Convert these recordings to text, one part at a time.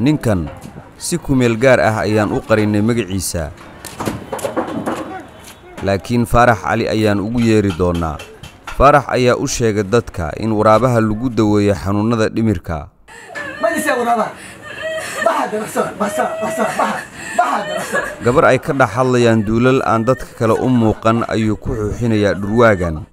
ninkan si ku meel gaar ah ayaan u qarinay magaciisa laakiin Faarax Cali ayaan ugu yeeri doonaa. Faarax ayaa u sheegay dadka in waraabaha lagu daweeyo xanuunada dhimirka. gabar ay ka dhaxlayaan duulal aan dadka kale u muuqan ayuu ku xuuxinayaa dhurwaagan.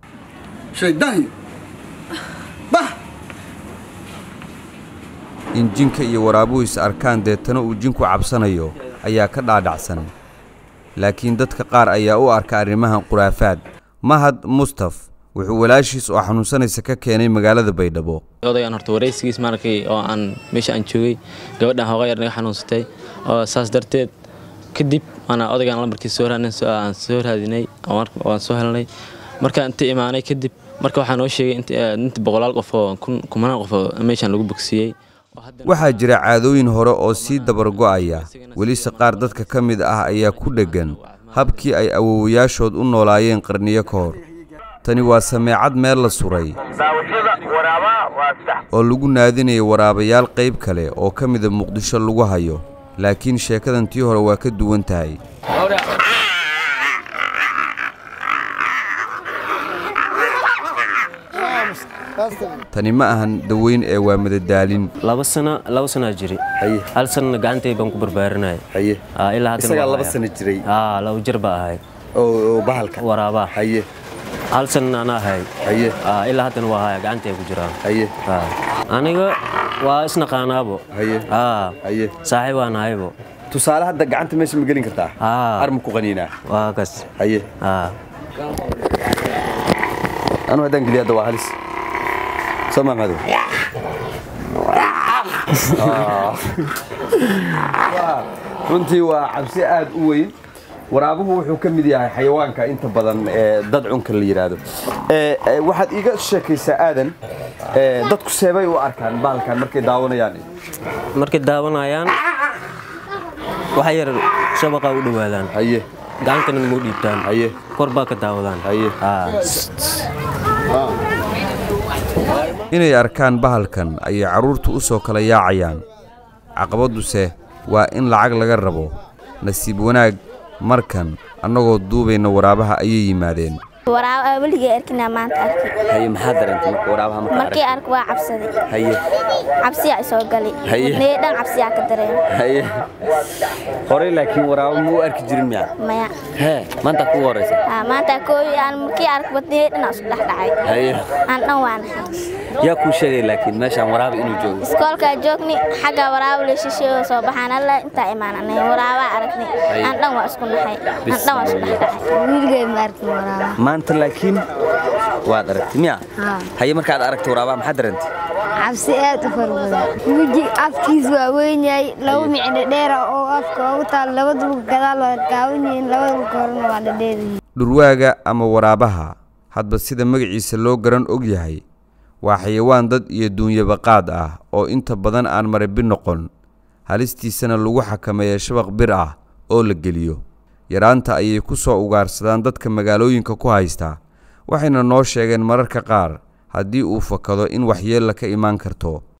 in jinka iyo waraabuhu is arkaan deetana uu jinku cabsanayo ayaa ka dhaadhacsan, laakiin dadka qaar ayaa u arka arrimahan quraafaad. Mahad Mustaf wuxuu walaashiis oo xanuunsanaysa ka keenay magaalada Baydhabo. odaygan horta wareysigiis markii oo aan meesha aan joogay gabadhan hooga yar naga xanuunsatay oo saas darteed kadib ana odaygan lambarkiisa soo raadinay oo aan soo helnay marka inta imaanay kadib marka waxaan oo sheegay inta boqolaal qof oo kumanaan qof meeshan lagu bogsiyay. waxaa jira caadooyin hore oo sii dabar go'aya, weliba qaar dadka ka mid ah ayaa ku dhagan habkii ay awoowayaashood u noolaayeen qarniyo ka hor. tani waa sameecad meel la suray oo lagu naadinayo waraabayaal qayb kale oo ka mid ah Muqdisho lagu hayo, laakiin sheekadan tii hore waa ka duwan tahay. tani ma ahan daweyn ee waa madadaalin. laba sano jiri hal sano gacantay baan ku barbaarinay ilaa hadda isaga laba sano jiray laba jir baa ahay oo bahalka waraaba hal sano ana ahay ilaa hadda waa ahay gacantay ku jiraan aniga waa isna qaanaabo saaxiib aan ahaybo. tusaale hadda gacanta meesha ma gelin kartaa arma ku qaniina waa kas anu hadan geliya hadda waa halis sama madu runtii waa cabsi aad u weyn. waraabuhu wuxuu ka mid yahay xayawaanka inta badan dad cunka la yiraahdo. waxaad iga sheekaysaa aadan dadku seebay u arkaan baalkan markay daawanayaan waxa yar shabaqa u dhawaadaan gacantana ma dhiibtaan kor baa ka daawadaan inay arkaan bahalkan ayay carruurtu u soo kala yaacayaan. caqabaduse waa in lacag laga rabo. nasiib wanaag markan annagoo duubayna waraabaha ayay yimaadeen. waraab waliga arkina maanta arkay maxaa dareentay waraabaha markii ark waa cabsaday cabsi ay soo galay needan cabsi ka dareen hore laakiin waraabo ma u arki jirin maya maanta ku horeysa maanta aan markii ark needan isku dhaxdhacay aan dhan waan yaa ku sheegay laakiin meeshan waraabo inuu joogo iskoolka joogni xaga waraabo la shisheeyo soo baxaan alla inta imaanay waraabo aragnay aan dhan waa isku naxay aan dhan waa isku dhaxdhacay wiilgay ma arkin waraabo maanta laakiin waad aragtay miya haye markaad aragtay waraaba maxaa dareentay cabsi aad u farbadan wiji afkiis waa weyn yahay laba micno dheer oo afka ugu taal labadu gadaal waa gaawanyiin labadu korna waa dhadeedii. dhurwaaga ama waraabaha hadba sida magaciisa loo garan og yahay waa xayawaan dad iyo duunyaba qaad ah oo inta badan aan marabbi noqon, halistiisana lagu xakameeyo shabaq bir ah oo la geliyo. yaraanta ayay ku soo ugaarsadaan dadka magaalooyinka ku haysta, waxayna noo sheegeen mararka qaar haddii uu fakado in waxyeello ka imaan karto.